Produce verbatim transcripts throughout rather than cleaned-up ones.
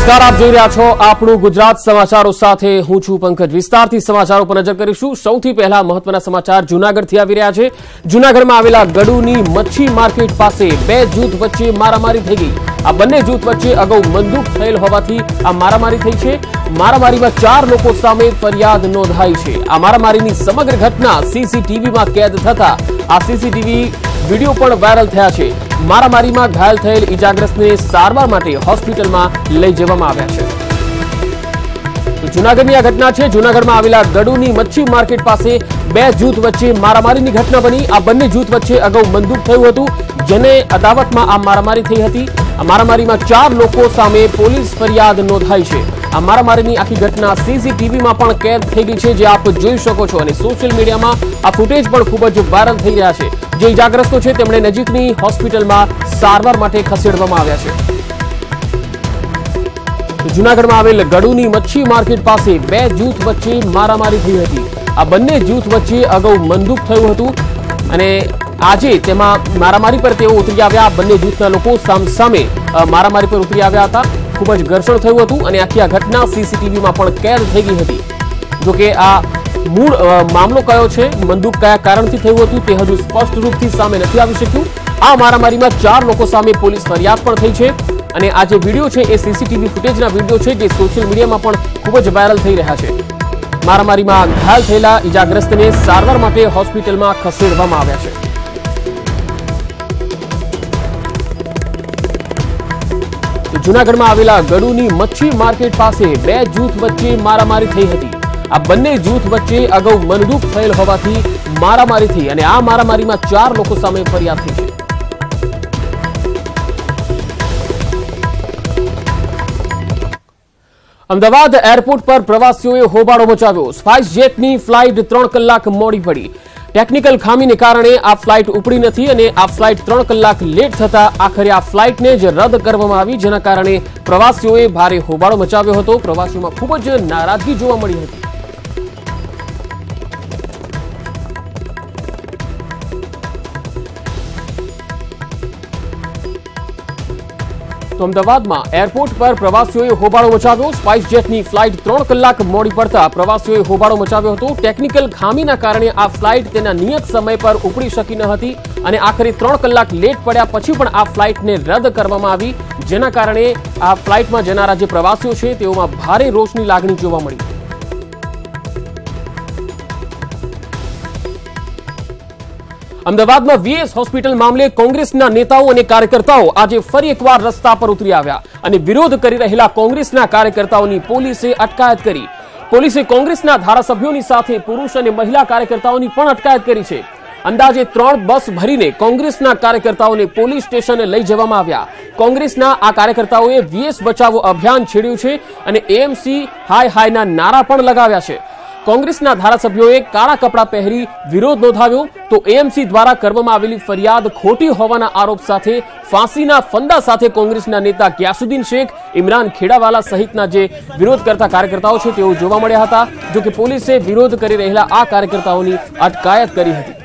નમસ્કાર, આપ જોઈ રહ્યા છો આપણું ગુજરાત સમાચારો સાથે હું છું પંકજ। વિસ્તારથી સમાચારો પર નજર કરીશું। સૌથી પહેલા મહત્વના સમાચાર જૂનાગઢથી આવી રહ્યા છે। જૂનાગઢમાં આવેલા ગડુની મચ્છી માર્કેટ પાસે બે જૂથ વચ્ચે મારામારી થઈ ગઈ। આ બંને જૂથ વચ્ચે અગાઉ બંદૂક થયેલ હોવાથી આ મારામારી થઈ છે। મારામારીમાં ચાર લોકો સામે ફરિયાદ નોંધાઈ છે। આ મારામારીની સમગ્ર ઘટના સીસીટીવીમાં કેદ થતા આ સીસીટીવી વીડિયો પણ વાયરલ થયા છે। મારામારીમાં ઘાયલ થયેલ ઇજાગ્રસ્તને સારવાર માટે હોસ્પિટલમાં લઈ જવામાં આવ્યા છે। જૂનાગઢની આ ઘટના છે। જૂનાગઢમાં આવેલા ગડુની મચ્છી માર્કેટ પાસે બે જૂથ વચ્ચે મારામારીની ઘટના બની। આ બંને જૂથ વચ્ચે અગાઉ બંદૂક થયું હતું, જેને અદાવતમાં આ મારામારી થઈ હતી। આ મારામારીમાં ચાર લોકો સામે પોલીસ ફરિયાદ નોંધાઈ છે। આ મારામારીની આખી ઘટના સીસીટીવીમાં પણ કેદ થઈ ગઈ છે, જે આપ જોઈ શકો છો, અને સોશિયલ મીડિયામાં આ ફૂટેજ પણ ખૂબ જ વાયરલ થઈ રહ્યા છે। જે ઇજાગ્રસ્તો છે તેમણે નજીકની હોસ્પિટલમાં સારવાર માટે ખસેડવામાં આવ્યા છે। જૂનાગઢમાં આવેલ ગડુની મચ્છી માર્કેટ પાસે બે જૂથ વચ્ચે મારામારી થઈ હતી। આ બંને જૂથ વચ્ચે અગાઉ બંદૂક થયું હતું અને આજે તેમાં મારામારી પર તેઓ ઉતરી આવ્યા। બંને જૂથના લોકો સામસામે મારામારી પર ઉતરી આવ્યા હતા। ખૂબ જ ઘર્ષણ થયું હતું અને આખી આ ઘટના સીસીટીવીમાં પણ કેદ થઈ ગઈ હતી। જોકે આ મૂળ મામલો કયો છે, બંદૂક કયા કારણથી થયું હતું તે હજુ સ્પષ્ટ રૂપથી સામે નથી આવી શક્યું। આ મારામારીમાં ચાર લોકો સામે પોલીસ ફરિયાદ પણ થઈ છે અને આ જે વિડીયો છે એ સીસીટીવી ફૂટેજના વિડીયો છે, જે સોશિયલ મીડિયામાં પણ ખૂબ જ વાયરલ થઈ રહ્યા છે। મારામારીમાં ઘાયલ થયેલા ઇજાગ્રસ્તને સારવાર માટે હોસ્પિટલમાં ખસેડવામાં આવ્યા છે। જૂનાગઢમાં આવેલા ગડુની મચ્છી માર્કેટ પાસે બે જૂથ વચ્ચે મારામારી થઈ હતી। આ બંને જૂથ વચ્ચે અગાઉ બંદૂક થયેલ હોવાથી મારામારી થઈ અને આ મારામારીમાં ચાર લોકો સામે ફરિયાદ થઈ છે। અમદાવાદ એરપોર્ટ પર પ્રવાસીઓએ હોબાળો મચાવ્યો। સ્પાઇસ જેટની ફ્લાઇટ ત્રણ કલાક મોડી પડી। ટેકનિકલ ખામીને કારણે આ ફ્લાઇટ ઉપડી નથી અને આ ફ્લાઇટ ત્રણ કલાક લેટ થતા આખરે આ ફ્લાઇટને જ રદ કરવામાં આવી, જેના કારણે પ્રવાસીઓએ ભારે હોબાળો મચાવ્યો હતો। પ્રવાસીઓમાં ખૂબ જ નારાજગી જોવા મળી હતી। તો અમદાવાદમાં એરપોર્ટ પર પ્રવાસીઓએ હોબાળો મચાવ્યો। સ્પાઇસ જેટની ફ્લાઇટ ત્રણ કલાક મોડી પડતા પ્રવાસીઓએ હોબાળો મચાવ્યો હતો। ટેકનિકલ ખામીના કારણે આ ફ્લાઇટ તેના નિયત સમય પર ઉપડી શકી ન હતી અને આખરે ત્રણ કલાક લેટ પડ્યા પછી પણ આ ફ્લાઇટને રદ કરવામાં આવી, જેના કારણે આ ફ્લાઇટમાં જનારા જે પ્રવાસીઓ છે તેઓમાં ભારે રોષની લાગણી જોવા મળી। અમદાવાદમાં વીએસ હોસ્પિટલ મામલે કોંગ્રેસના નેતાઓ અને કાર્યકર્તાઓ આજે ફરી એકવાર રસ્તા પર ઉતરી આવ્યા અને વિરોધ કરી રહેલા કોંગ્રેસના કાર્યકર્તાઓની પોલીસે અટકાયત કરી। પોલીસે કોંગ્રેસના ધારાસભ્યોની સાથે પુરુષ અને મહિલા કાર્યકર્તાઓની પણ અટકાયત કરી છે। અંદાજે ત્રણ બસ ભરીને કોંગ્રેસના કાર્યકર્તાઓને પોલીસ સ્ટેશને લઈ જવામાં આવ્યા। કોંગ્રેસના આ કાર્યકર્તાઓએ વીએસ બચાવો અભિયાન છેડ્યું છે અને એએમસી હાય હાયના નારા પણ લગાવ્યા છે। કોંગ્રેસના ધારાસભ્યોએ કાળા કપડાં પહેરી વિરોધ નોંધાવ્યો તો એએમસી દ્વારા કરવામાં આવેલી ફરિયાદ ખોટી હોવાના આરોપ સાથે ફાંસીના ફંદા સાથે કોંગ્રેસના નેતા ગ્યાસુદ્દીન શેખ, ઇમરાન ખેડાવાલા સહિતના જે વિરોધ કરતા કાર્યકર્તાઓ છે તેઓ જોવા મળ્યા હતા। જો કે પોલીસે વિરોધ કરી રહેલા આ કાર્યકર્તાઓની અટકાયત કરી હતી।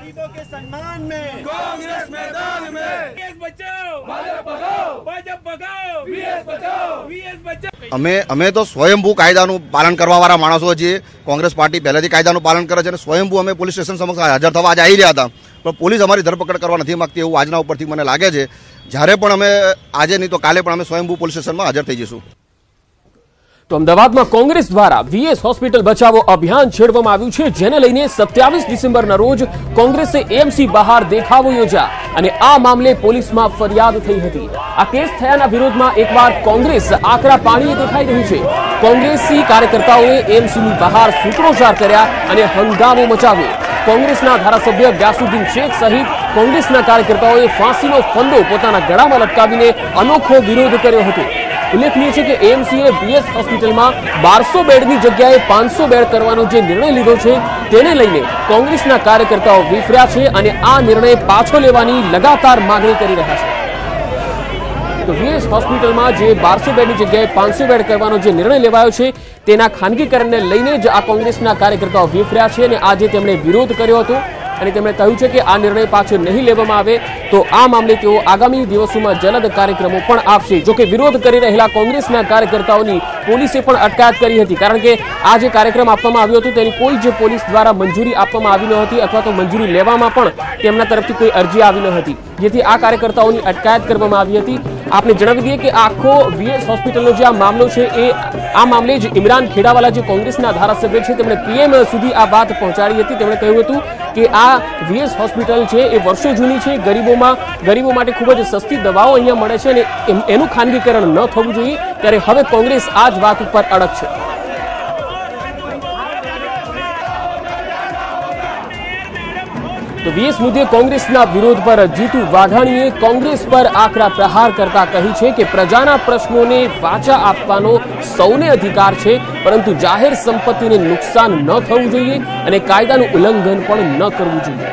અમે અમે તો સ્વયંભૂ કાયદાનું પાલન કરવાવાળા માણસો છીએ। કોંગ્રેસ પાર્ટી પહેલેથી કાયદાનું પાલન કરે છે અને સ્વયંભૂ અમે પોલીસ સ્ટેશન સમક્ષ હાજર થવા આજે આવી રહ્યા હતા, પણ પોલીસ અમારી ધરપકડ કરવા નથી માંગતી એવું આજના ઉપરથી મને લાગે છે। જ્યારે પણ અમે આજે નહીં તો કાલે પણ અમે સ્વયંભૂ પોલીસ સ્ટેશનમાં હાજર થઈ જઈશું। તો અમદાવાદમાં કોંગ્રેસ દ્વારા વીએસ હોસ્પિટલ બચાવો અભિયાન છેડવામાં આવ્યું છે, જેને લઈને સત્યાવીસ ડિસેમ્બરના રોજ કોંગ્રેસે એએમસી બહાર દેખાવો યોજ્યા અને આ મામલે પોલીસમાં ફરિયાદ થઈ હતી। આ કેસ થયાના વિરોધમાં એકવાર કોંગ્રેસ આકરા પાણીએ દેખાઈ રહી છે। કોંગ્રેસી કાર્યકર્તાઓએ એએમસીની બહાર સૂત્રોચ્ચાર કર્યા અને હંગામો મચાવ્યો। કોંગ્રેસના ધારાસભ્ય ગ્યાસુદ્દીન શેખ સહિત કોંગ્રેસના કાર્યકર્તાઓએ ફાંસીનો ફંદો પોતાના ગળામાં લટકાવીને અનોખો વિરોધ કર્યો હતો। ઉલ્લેખનીય છે કે એએમસીએ વીએસ હોસ્પિટલમાં બારસો બેડની જગ્યાએ પાંચસો બેડ કરવાનો જે નિર્ણય લીધો છે તેને લઈને કોંગ્રેસના કાર્યકર્તાઓ વિફર્યા છે અને આ નિર્ણય પાછો લેવાની લગાતાર માંગણી કરી રહ્યા છે। તો વીએસ હોસ્પિટલમાં જે બારસો બેડની જગ્યાએ પાંચસો બેડ કરવાનો જે નિર્ણય લેવાયો છે તેના ખાનગીકરણને લઈને જ આ કોંગ્રેસના કાર્યકર્તાઓ વિફર્યા છે અને આજે તેમણે વિરોધ કર્યો હતો। અને તેમણે કહ્યું છે કે આ નિર્ણય પાછો નહીં લેવામાં આવે તો આ મામલે તેઓ આગામી દિવસોમાં જલદ કાર્યક્રમો પણ આપશે। જોકે વિરોધ કરી રહેલા કોંગ્રેસના કાર્યકર્તાઓની પોલીસે પણ અટકાયત કરી હતી, કારણ કે આ જે કાર્યક્રમ આપવામાં આવ્યો હતો તેની કોઈ જ પોલીસ દ્વારા મંજૂરી આપવામાં આવી ન હતી અથવા તો મંજૂરી લેવામાં પણ તેમના તરફથી કોઈ અરજી આવી ન હતી, જેથી આ કાર્યકર્તાઓની અટકાયત કરવામાં આવી હતી। આપને જણાવી દઈએ કે આખો વીએસ હોસ્પિટલનો જે આ મામલો છે એ આ મામલે જ ઇમરાન ખેડાવાલા જે કોંગ્રેસના ધારાસભ્ય છે તેમણે પીએમ સુધી આ વાત પહોંચાડી હતી। તેમણે કહ્યું હતું કે આ વીએસ હોસ્પિટલ છે એ વર્ષો જૂની છે, ગરીબોમાં ગરીબો માટે ખૂબ જ સસ્તી દવાઓ અહીંયા મળે છે અને એનું ખાનગીકરણ ન થવું જોઈએ, ત્યારે હવે કોંગ્રેસ આ જ વાત ઉપર અડગ છે। તો વીએસ મુદ્દે કોંગ્રેસના વિરોધ પર જીતુ વાઘાણીએ કોંગ્રેસ પર આકરા પ્રહાર કરતા કહી છે કે પ્રજાના પ્રશ્નોને વાચા આપવાનો સૌને અધિકાર છે, પરંતુ જાહેર સંપત્તિને નુકસાન ન થવું જોઈએ અને કાયદાનું ઉલ્લંઘન પણ ન કરવું જોઈએ।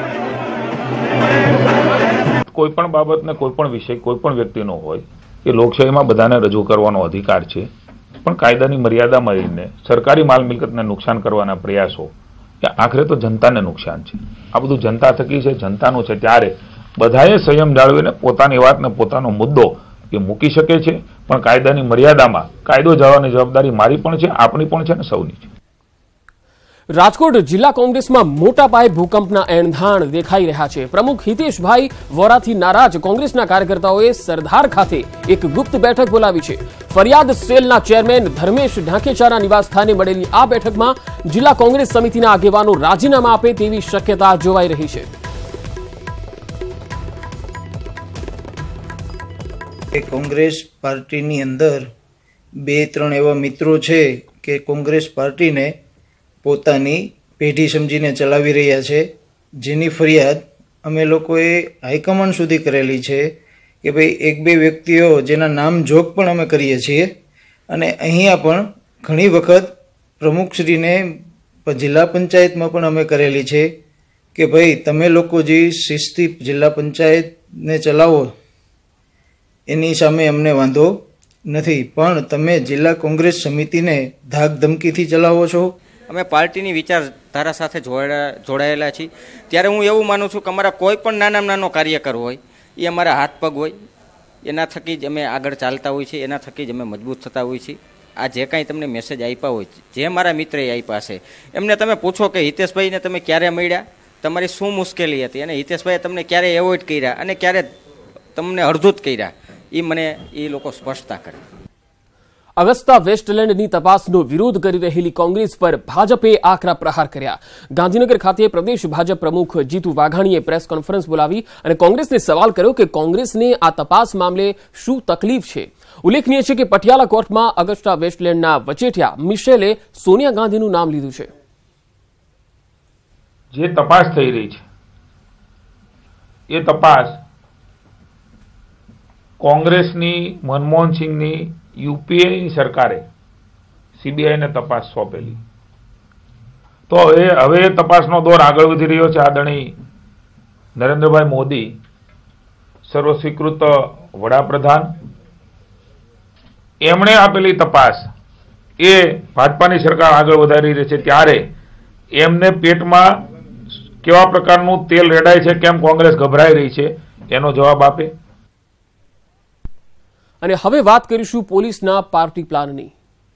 કોઈ પણ બાબતને કોઈ પણ વિષય કોઈ પણ વ્યક્તિનો હોય એ લોકશાહીમાં બધાને રજૂ કરવાનો અધિકાર છે, પણ કાયદાની મર્યાદામાં રહીને સરકારી માલ મિલકતને નુકસાન કરવાના પ્રયાસો કે આખરે તો જનતાને નુકસાન છે। આ બધું જનતા થકી છે, જનતાનું છે, ત્યારે બધાએ સંયમ જાળવીને પોતાની વાતને પોતાનો મુદ્દો એ મૂકી શકે છે, પણ કાયદાની મર્યાદામાં કાયદો જાળવવાની જવાબદારી મારી પણ છે, આપણી પણ છે અને સૌની છે। રાજકોટ જિલ્લા કોંગ્રેસમાં મોટા પાયે ભૂકંપના એંધાણ દેખાઈ રહ્યા છે। પ્રમુખ હિતેશભાઈ વોરાથી નારાજ કોંગ્રેસના કાર્યકર્તાઓએ સરદાર ખાતે એક ગુપ્ત બેઠક બોલાવી છે। ફરિયાદ સેલના ચેરમેન ધર્મેશ ઢાંકેચાના નિવાસસ્થાને મળેલી આ બેઠકમાં જિલ્લા કોંગ્રેસ સમિતિના આગેવાનો રાજીનામા આપે તેવી શક્યતા જોવાઈ રહી છે। કોંગ્રેસ પાર્ટીની અંદર બે ત્રણ એવા મિત્રો છે કે કોંગ્રેસ પાર્ટીને પોતાની પેઢી સમજીને ચલાવી રહ્યા છે, જેની ફરિયાદ અમે લોકોએ હાઈકમાન્ડ સુધી કરેલી છે કે ભાઈ એક બે વ્યક્તિઓ જેના નામ જોગ પણ અમે કરીએ છીએ, અને અહીંયા પણ ઘણી વખત પ્રમુખશ્રીને જિલ્લા પંચાયતમાં પણ અમે કરેલી છે કે ભાઈ તમે લોકો જે શિસ્તી જિલ્લા પંચાયતને ચલાવો એની સામે અમને વાંધો નથી, પણ તમે જિલ્લા કોંગ્રેસ સમિતિને ધાક ધમકીથી ચલાવો છો। અમે પાર્ટીની વિચારધારા સાથે જોડાયેલા છીએ, ત્યારે હું એવું માનું છું કે અમારા કોઈ પણ નાનામાં નાનો કાર્યકર હોય એ અમારા હાથ પગ હોય, એના થકી જ અમે આગળ ચાલતા હોઈએ છીએ, એના થકી જ અમે મજબૂત થતા હોઈએ છીએ। આ જે કાંઈ તમને મેસેજ આપ્યા હોય, જે મારા મિત્રએ આપ્યા છે, એમને તમે પૂછો કે હિતેશભાઈને તમે ક્યારે મળ્યા, તમારી શું મુશ્કેલી હતી, અને હિતેશભાઈએ તમને ક્યારે એવોઇડ કર્યા અને ક્યારે તમને અડધૂત કર્યા, એ મને એ લોકો સ્પષ્ટતા કરે। અગસ્તા વેસ્ટલેન્ડની તપાસનો વિરોધ કરી રહેલી કોંગ્રેસ પર ભાજપે આકરા પ્રહાર કર્યા। ગાંધીનગર ખાતે પ્રદેશ ભાજપ પ્રમુખ જીતુ વાઘાણીએ પ્રેસ કોન્ફરન્સ બોલાવી અને કોંગ્રેસને સવાલ કર્યો કે કોંગ્રેસને આ તપાસ મામલે શું તકલીફ છે। ઉલ્લેખનીય છે કે પટિયાલા કોર્ટમાં અગસ્ટા વેસ્ટલેન્ડના વચેટિયા મિશેલે સોનિયા ગાંધીનું નામ લીધું છે। જે તપાસ થઈ રહી છે એ તપાસ કોંગ્રેસની મનમોહનસિંહની યુપીએની સરકારે સીબીઆઈને તપાસ સોંપેલી, તો હવે હવે તપાસનો દોર આગળ વધી રહ્યો છે। આદરણીય નરેન્દ્રભાઈ મોદી સર્વસ્વીકૃત વડાપ્રધાન, એમણે આપેલી તપાસ એ ભાજપાની સરકાર આગળ વધારી રહી છે, ત્યારે એમને પેટમાં કેવા પ્રકારનું તેલ રેડાય છે, કેમ કોંગ્રેસ ગભરાઈ રહી છે, એનો જવાબ આપે। અને હવે વાત કરીશું પોલીસના પાર્ટી પ્લાનની।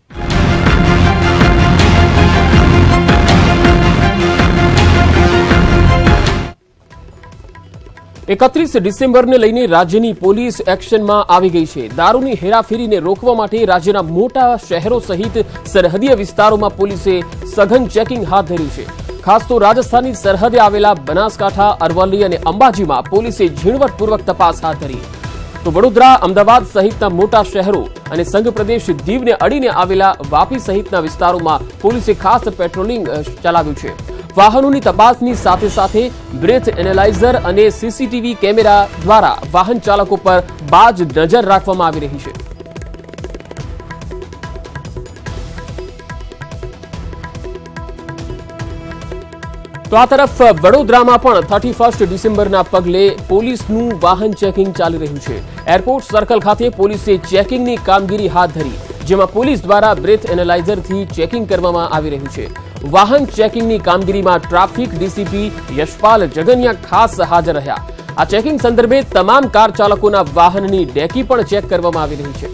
એકત્રીસ ડિસેમ્બરને લઈને રાજ્યની પોલીસ એક્શનમાં આવી ગઈ છે। દારૂની હેરાફેરીને રોકવા માટે રાજ્યના મોટા શહેરો સહિત સરહદીય વિસ્તારોમાં પોલીસે સઘન ચેકિંગ હાથ ધર્યું છે। ખાસ તો રાજસ્થાનની સરહદે આવેલા બનાસકાંઠા, અરવલ્લી અને અંબાજીમાં પોલીસે ઝીણવટપૂર્વક તપાસ હાથ ધરી। તો વડોદરા, અમદાવાદ સહિતના મોટા શહેરો અને સંઘ પ્રદેશ દીવને અડીને આવેલા વાપી સહિતના વિસ્તારોમાં પોલીસે ખાસ પેટ્રોલિંગ ચલાવ્યું છે। વાહનોની તપાસની સાથે સાથે બ્રેથ એનાલાઇઝર અને સીસીટીવી કેમેરા દ્વારા વાહન ચાલકો પર બાજ નજર રાખવામાં આવી રહી છે। તો આ તરફ વડોદરામાં પણ થર્ટી ફર્સ્ટ ડિસેમ્બરના પગલે પોલીસનું વાહન ચેકિંગ ચાલી રહ્યું છે। એરપોર્ટ સર્કલ ખાતે પોલીસે ચેકિંગની કામગીરી હાથ ધરી, જેમાં પોલીસ દ્વારા બ્રેથ એનાલાઇઝરથી ચેકિંગ કરવામાં આવી રહ્યું છે। વાહન ચેકિંગની કામગીરીમાં ટ્રાફિક ડીસીપી યશપાલ જગનિયા ખાસ હાજર રહ્યા। આ ચેકિંગ સંદર્ભે તમામ કાર ચાલકોના વાહનની ડેકી પણ ચેક કરવામાં આવી રહી છે।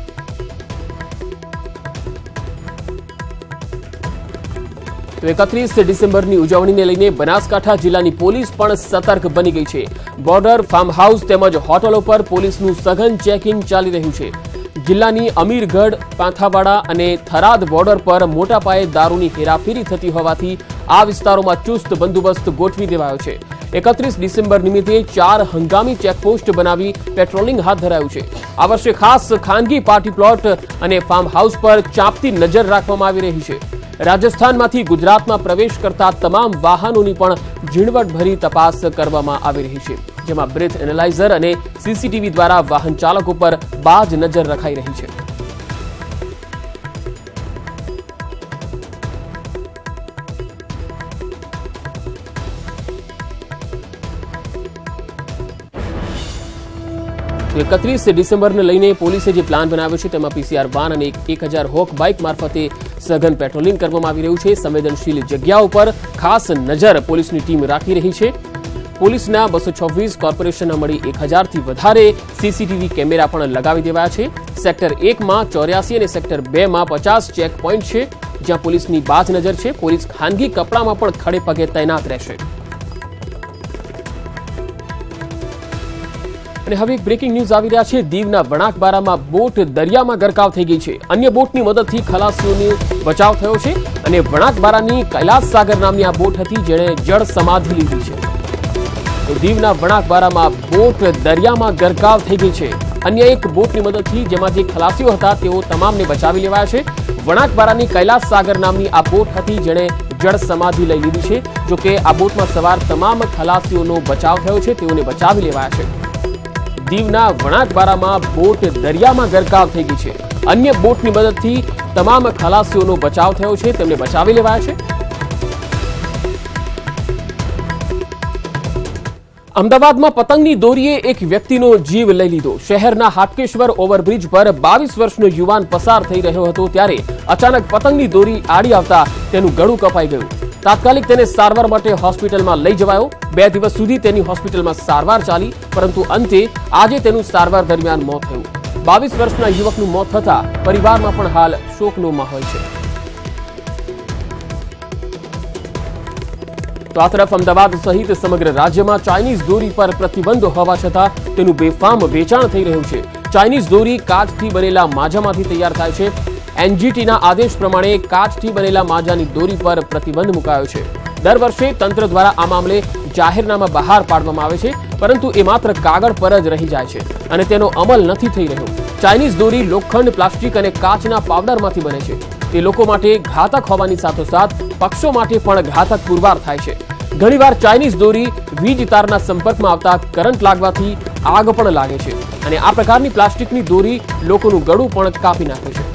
એકત્રીસ ડિસેમ્બરની ઉજવણીને લઈને બનાસકાંઠા જિલ્લાની પોલીસ પણ સતર્ક બની ગઈ છે। બોર્ડર, ફાર્મ હાઉસ તેમજ હોટલો પર પોલીસનું સઘન ચેકિંગ ચાલી રહ્યું છે। જિલ્લાની અમીરગઢ, પાંથાવાડા અને થરાદ બોર્ડર પર મોટા પાયે દારૂની હેરાફેરી થતી હોવાથી આ વિસ્તારોમાં ચુસ્ત બંદોબસ્ત ગોઠવી દેવાયો છે। એકત્રીસ ડિસેમ્બર નિમિત્તે ચાર હંગામી ચેકપોસ્ટ બનાવી પેટ્રોલિંગ હાથ ધરાયું છે। આ વર્ષે ખાસ ખાનગી પાર્ટી પ્લોટ અને ફાર્મ હાઉસ પર ચાંપતી નજર રાખવામાં આવી રહી છે। રાજસ્થાનમાંથી ગુજરાતમાં પ્રવેશ કરતા તમામ વાહનોની પણ ઝીણવટભરી તપાસ કરવામાં આવી રહી છે, જેમાં બ્રેથ એનાલાઇઝર અને સીસીટીવી દ્વારા વાહન ચાલકો પર બાજ નજર રખાઈ રહી છે। એકત્રીસ ડિસેમ્બરને લઈને પોલીસે જે પ્લાન બનાવ્યો છે તેમાં પીસીઆર વાન અને એક હજાર હોક બાઇક મારફતે સઘન પેટ્રોલિંગ કરવામાં આવી રહ્યું છે। સંવેદનશીલ જગ્યાઓ પર ખાસ નજર પોલીસની ટીમ રાખી રહી છે। પોલીસના બસો છવ્વીસ કોર્પોરેશનના મળી એક હજારથી વધારે સીસીટીવી કેમેરા પણ લગાવી દેવાયા છે। સેક્ટર એકમાં ચોર્યાસી અને સેક્ટર બે માં પચાસ ચેક પોઈન્ટ છે, જ્યાં પોલીસની બાજ નજર છે। પોલીસ ખાનગી કપડામાં પણ ખડે પગે તૈનાત રહેશે। અને હવે એક બ્રેકિંગ ન્યૂઝ આવી રહ્યા છે। દીવના વણાકબારામાં બોટ દરિયામાં ગરકાવ થઈ ગઈ છે। અન્ય બોટની મદદથી ખલાસીઓનો બચાવ થયો છે અને વણાકબારાની કૈલાસ સાગર નામની આ બોટ હતી, જેણે જળ સમાધિ લીધી છે। તો દીવના વણાકબારામાં બોટ દરિયામાં ગરકાવ થઈ ગઈ છે। અન્ય એક બોટની મદદથી જેમાં જે ખલાસીઓ હતા તેઓ તમામને બચાવી લેવાયા છે। વણાકબારાની કૈલાસ સાગર નામની આ બોટ હતી, જેણે જળ સમાધિ લઈ લીધી છે। જોકે આ બોટમાં સવાર તમામ ખલાસીઓનો બચાવ થયો છે, તેઓને બચાવી લેવાયા છે। દીવના વણાકબારામાં બોટ દરિયામાં ગરકાવ થઈ ગઈ છે। અન્ય બોટની મદદથી તમામ ખલાસીઓનો બચાવ થયો છે, તેમને બચાવી લેવાયા છે। અમદાવાદમાં પતંગની દોરીએ એક વ્યક્તિનો જીવ લઈ લીધો। શહેરના હાટકેશ્વર ઓવરબ્રિજ પર બાવીસ વર્ષનો યુવાન પસાર થઈ રહ્યો હતો, ત્યારે અચાનક પતંગની દોરી આડી આવતા તેનું ગળું કપાઈ ગયું। તાત્કાલિક તેને સારવાર માટે હોસ્પિટલમાં લઈ જવાયો। બે દિવસ સુધી તેની હોસ્પિટલમાં સારવાર ચાલી, પરંતુ અંતે આજે તેનું સારવાર દરમિયાન મોત થયું। બાવીસ વર્ષના યુવકનું મોત થતા પરિવારમાં પણ હાલ શોકનો માહોલ છે। તો આ તરફ અમદાવાદ સહિત સમગ્ર રાજ્યમાં ચાઇનીઝ દોરી પર પ્રતિબંધ હોવા છતાં તેનું બેફામ વેચાણ થઈ રહ્યું છે। ચાઇનીઝ દોરી કાચથી બનેલા માજામાંથી તૈયાર થાય છે। એનજીટીના આદેશ પ્રમાણે કાચથી બનેલા માજાની દોરી પર પ્રતિબંધ મુકાયો છે। દર વર્ષે તંત્ર દ્વારા આ મામલે જાહેરનામા બહાર પાડવામાં આવે છે, પરંતુ એ માત્ર કાગળ પર જ રહી જાય છે અને તેનો અમલ નથી થઈ રહ્યો। ચાઇનીઝ દોરી લોખંડ, પ્લાસ્ટિક અને કાચના પાવડરમાંથી બને છે। તે લોકો માટે ઘાતક હોવાની સાથોસાથ પક્ષો માટે પણ ઘાતક પુરવાર થાય છે। ઘણીવાર ચાઇનીઝ દોરી વીજ તારના સંપર્કમાં આવતા કરંટ લાગવાથી આગ પણ લાગે છે અને આ પ્રકારની પ્લાસ્ટિકની દોરી લોકોનું ગળું પણ કાપી નાખે છે।